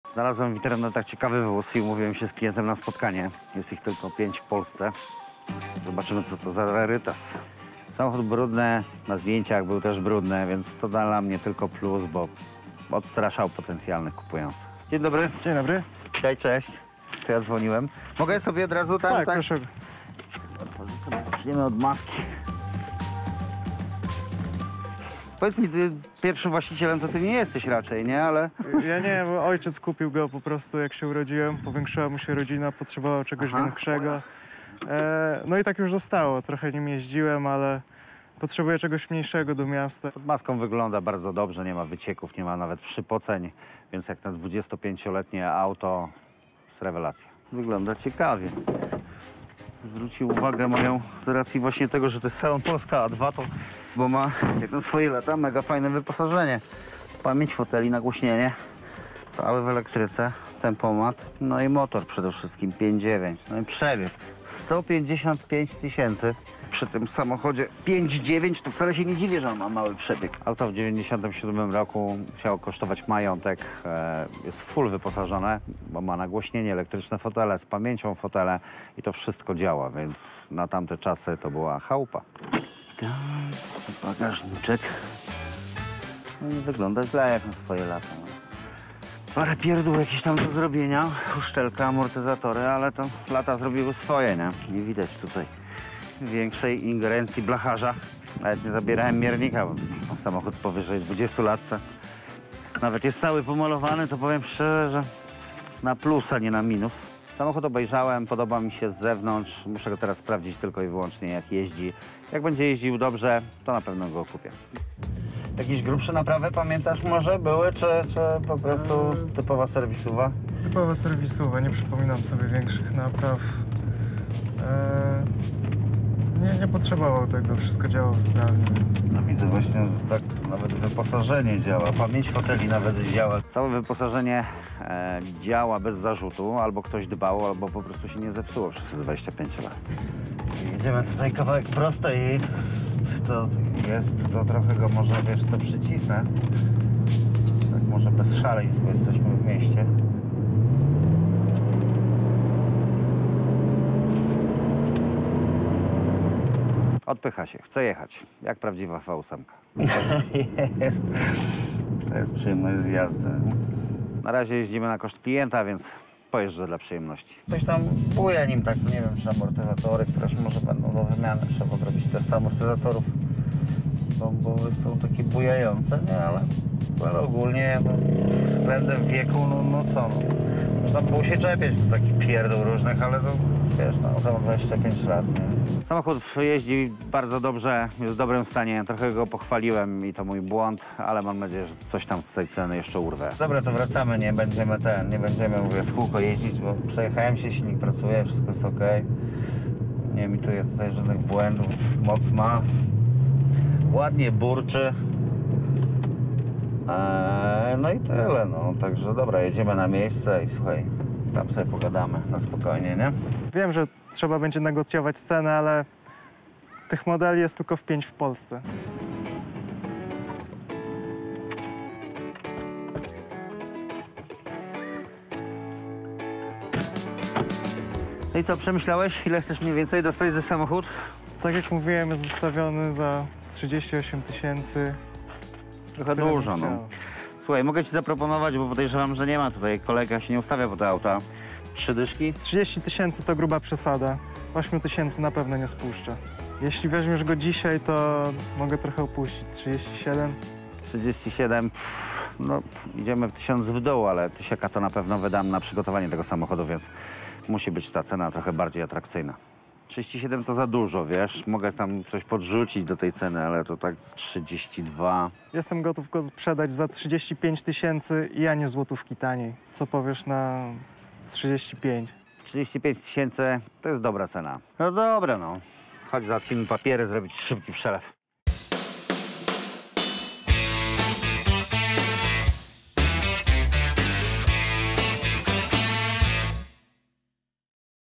Znalazłem w internetach ciekawy wóz i umówiłem się z klientem na spotkanie. Jest ich tylko 5 w Polsce. Zobaczymy, co to za rarytas. Samochód brudny, na zdjęciach był też brudny, więc to dla mnie tylko plus, bo odstraszał potencjalnych kupujących. Dzień dobry. Dzień dobry. Cześć. To ja dzwoniłem. Mogę sobie od razu tam? Tak, proszę. Zaczniemy od maski. Powiedz mi, ty pierwszym właścicielem to ty nie jesteś raczej, nie? Ale... Ja nie, bo ojciec kupił go po prostu, jak się urodziłem. Powiększyła mu się rodzina, potrzebował czegoś większego. No i tak już zostało. Trochę nim jeździłem, ale potrzebuję czegoś mniejszego do miasta. Pod maską wygląda bardzo dobrze, nie ma wycieków, nie ma nawet przypoceń, więc jak na 25-letnie auto jest rewelacja. Wygląda ciekawie. Zwrócił uwagę moją z racji właśnie tego, że to jest salon Polska A2, to, bo ma jak na swoje lata mega fajne wyposażenie. Pamięć foteli, nagłośnienie, cały w elektryce, tempomat, no i motor przede wszystkim 5.9, no i przebieg 155 000. Przy tym samochodzie 5.9 to wcale się nie dziwię, że on ma mały przebieg. Auto w 97 roku musiało kosztować majątek. Jest full wyposażone, bo ma nagłośnienie, elektryczne fotele, z pamięcią fotele i to wszystko działa, więc na tamte czasy to była chałupa. Bagażniczek. No nie wygląda źle jak na swoje lata. Parę pierdół jakieś tam do zrobienia, uszczelka, amortyzatory, ale to lata zrobiły swoje, nie? Nie widać tutaj większej ingerencji blacharza. Nawet nie zabierałem miernika, bo samochód powyżej 20 lat to nawet jest cały pomalowany, to powiem szczerze, że na plus, a nie na minus. Samochód obejrzałem, podoba mi się z zewnątrz. Muszę go teraz sprawdzić tylko i wyłącznie, jak jeździ. Jak będzie jeździł dobrze, to na pewno go kupię. Jakieś grubsze naprawy, pamiętasz, może były, czy po prostu typowa serwisuwa? Typowa serwisuwa, nie przypominam sobie większych napraw. Nie potrzebował tego, wszystko działało sprawnie, więc... No widzę właśnie, tak nawet wyposażenie działa, pamięć foteli nawet działa. Całe wyposażenie działa bez zarzutu, albo ktoś dbał, albo po prostu się nie zepsuło przez te 25 lat. Jedziemy tutaj kawałek prostej i to trochę go może, wiesz co, przycisnę. Tak może bez szaleństw, bo jesteśmy w mieście. Odpycha się, chce jechać, jak prawdziwa V8. To jest przyjemność z jazdy. Na razie jeździmy na koszt klienta, więc pojeżdżę dla przyjemności. Coś tam buja nim, tak, nie wiem, czy amortyzatory, któreś może będą do wymiany. Trzeba zrobić test amortyzatorów, bo są takie bujające, nie, ale ogólnie no, względem wieku, no co, no. Można było się czepiać do takich pierdół różnych, ale to wiesz, no to ma 25 lat, nie? Samochód jeździ bardzo dobrze, jest w dobrym stanie. Trochę go pochwaliłem i to mój błąd, ale mam nadzieję, że coś tam z tej ceny jeszcze urwę. Dobra, to wracamy, nie będziemy mówię, w kółko jeździć, bo przejechałem się, silnik pracuje, wszystko jest ok. Nie emituję tutaj żadnych błędów, moc ma. Ładnie burczy. No i tyle, no. Także dobra, jedziemy na miejsce i słuchaj, tam sobie pogadamy na spokojnie, nie? Wiem, że trzeba będzie negocjować cenę, ale tych modeli jest tylko 5 w Polsce. No i co, przemyślałeś? Ile chcesz mniej więcej dostać za samochód? Tak jak mówiłem, jest wystawiony za 38 000. Trochę Tyle dużo, bym no. chciał. Słuchaj, mogę ci zaproponować, bo podejrzewam, że nie ma tutaj, kolega się nie ustawia po te auta. 3 dyszki? 30 000 to gruba przesada. 8 000 na pewno nie spuszczę. Jeśli weźmiesz go dzisiaj, to mogę trochę opuścić. 37. 37, no idziemy 1000 w dół, ale 1000 to na pewno wydam na przygotowanie tego samochodu, więc musi być ta cena trochę bardziej atrakcyjna. 37 to za dużo, wiesz, mogę tam coś podrzucić do tej ceny, ale to tak 32. Jestem gotów go sprzedać za 35 000 i ani złotówki taniej. Co powiesz na 35? 35 000 to jest dobra cena. No dobra, no. Chodź, załatwimy papiery, zrobić szybki przelew.